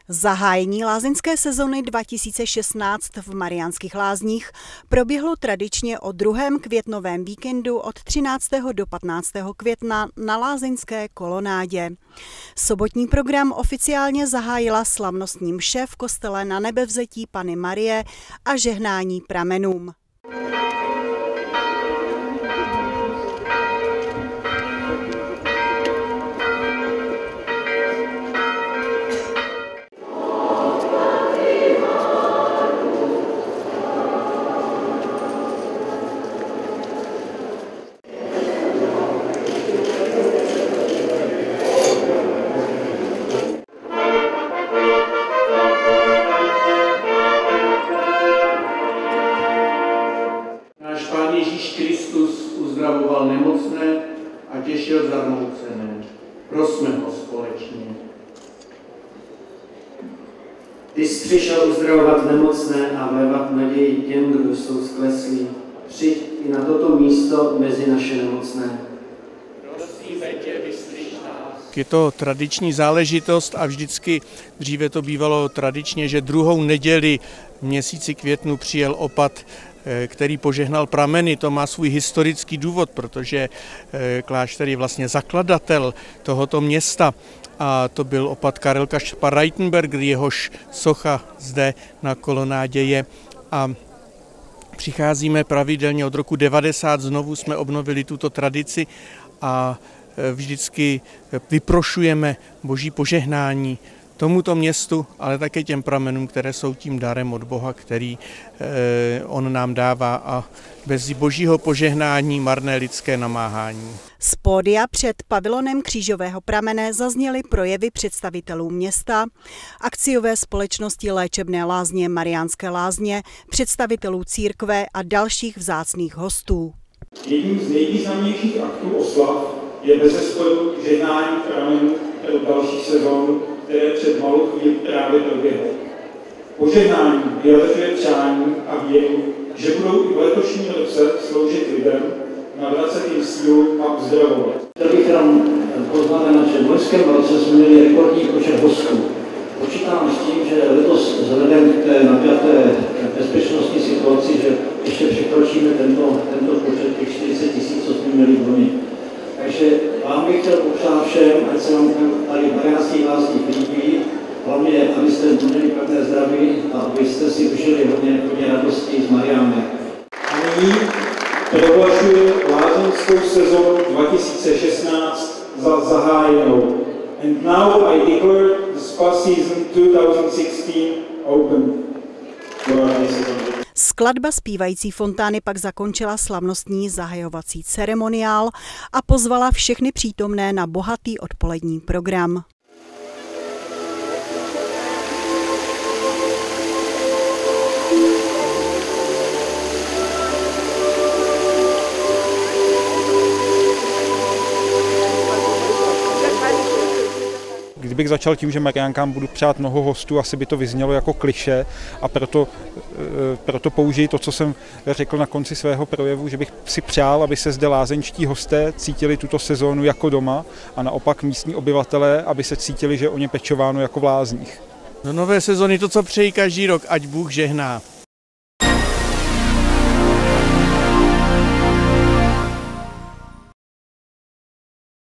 Zahájení lázeňské sezony 2016 v Mariánských Lázních proběhlo tradičně o druhém květnovém víkendu od 13. do 15. května na lázeňské kolonádě. Sobotní program oficiálně zahájila slavnostní mše v kostele Nanebevzetí Panny Marie a žehnání pramenům. Pán Ježíš Kristus uzdravoval nemocné a těšil zarmoucené. Prosme ho společně. Ty jsi přišel uzdravovat nemocné a vlévat naději těm, kdo jsou skleslí. Přijď i na toto místo mezi naše nemocné. Prosíme tě, vyslyš nás. Je to tradiční záležitost a vždycky dříve to bývalo tradičně, že druhou neděli v měsíci květnu přijel opat, který požehnal prameny. To má svůj historický důvod, protože klášter je vlastně zakladatel tohoto města. A to byl opat Karel Kašpar-Reitenberger, jehož socha zde na kolonádě je. A přicházíme pravidelně od roku 90, znovu jsme obnovili tuto tradici a vždycky vyprošujeme Boží požehnání tomuto městu, ale také těm pramenům, které jsou tím darem od Boha, který on nám dává, a bez Božího požehnání marné lidské namáhání. Z pódia před pavilonem Křížového pramene zazněly projevy představitelů města, akciové společnosti Léčebné lázně Mariánské Lázně, představitelů církve a dalších vzácných hostů. Jedním z nejvýznamnějších aktů oslav je bezesporu žehnání pramenů pro další sezónu, které před malou chvíli právě proběhlo. Požehnání vyjadřuje přání a víru, že budou i v letošním roce sloužit lidem, navracet jim sílu a uzdravovat. Chtěl bych tam poznamenat, že v loňském roce jsme měli rekordní počet hostů. Počítám s tím, že letos vzhledem k té napjaté bezpečnostní situaci, že ještě překročíme tento počet těch 40 000, co jsme měli v loni. Takže vám bych chtěl popřát všem, ať se vám tady v Mariánských Lázních líbí, hlavně, abyste měli pevné zdraví a abyste si užili hodně radosti z Mariánek. A nyní prohlašuji lázeňskou sezónu 2016 za zahájenou. And now I declare the spa season 2016 open. Skladba zpívající fontány pak zakončila slavnostní zahajovací ceremoniál a pozvala všechny přítomné na bohatý odpolední program. Kdybych začal tím, že Mariánkám budu přát mnoho hostů, asi by to vyznělo jako klišé, a proto použiji to, co jsem řekl na konci svého projevu, že bych si přál, aby se zde lázeňští hosté cítili tuto sezónu jako doma a naopak místní obyvatelé, aby se cítili, že o ně pečováno jako v lázních. Do nové sezony to, co přeji každý rok, ať Bůh žehná.